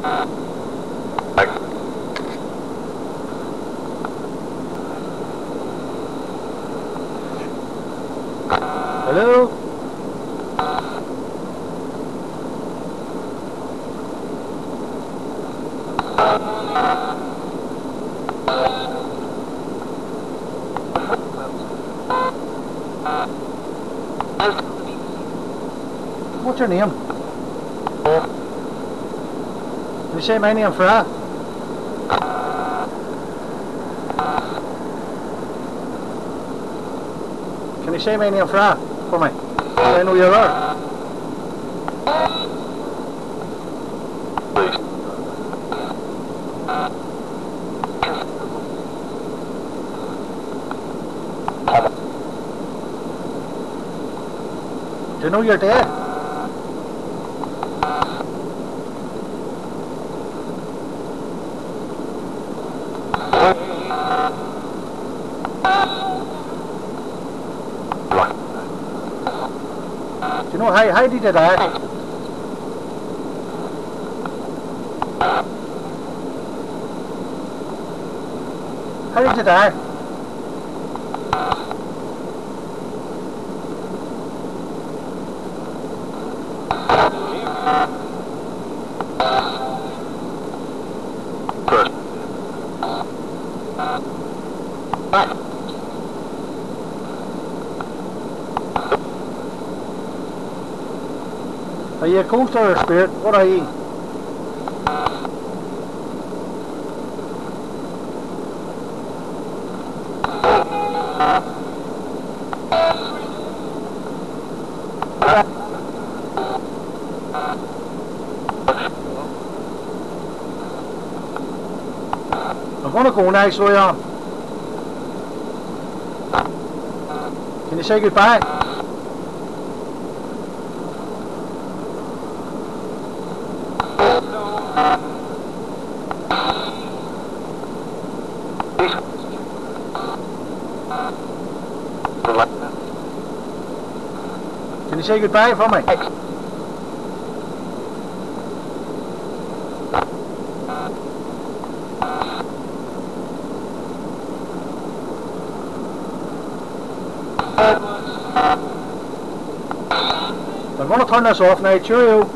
Hello? What's your name? Can you say my name for that? Can you say my name for that for me? So I know you're there. Do you know your day? Do you know how did you die? How did you die? Are you a ghost or a spirit? What are you? I'm gonna go now, so I am. Can you say goodbye? Can you say goodbye for me? I'm going to turn this off now, cheerio.